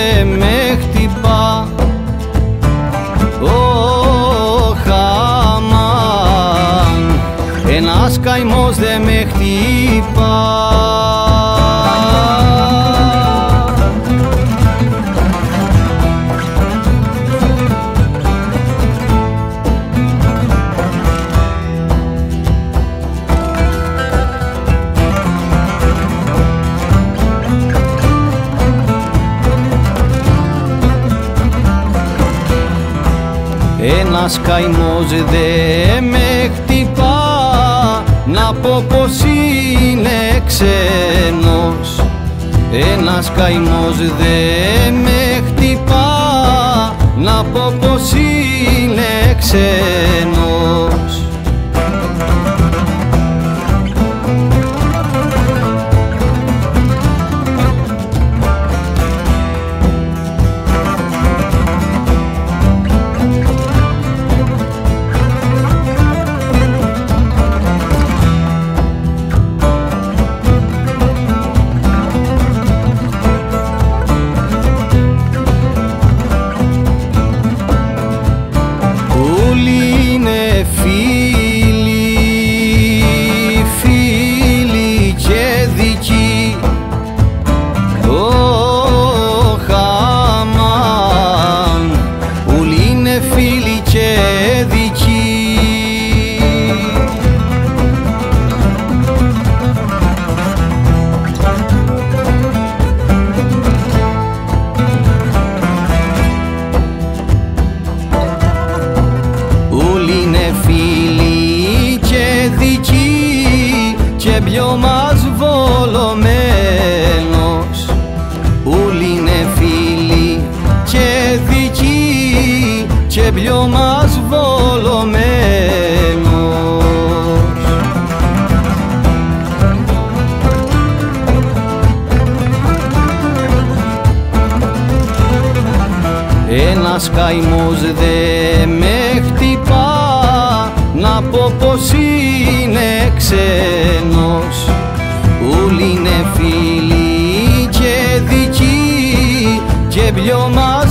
δε με χτυπά. Αμάν, ένας καημός δε με χτυπά. Ένας καημός δε με χτυπά, να πω πως είναι ξένος. Ένας καημός δε με χτυπά, να πω πως είναι ξένος. Φίλοι και δικοί, όλοι είναι φίλοι και δικοί και πιο μας βολωμένος. Όλοι είναι φίλοι και δικοί και πιο μας βολωμένος. Ένας καημός δε με χτυπά, να πω πως είναι ξένος. Όλοι είναι φίλοι και δικοί και πιο μας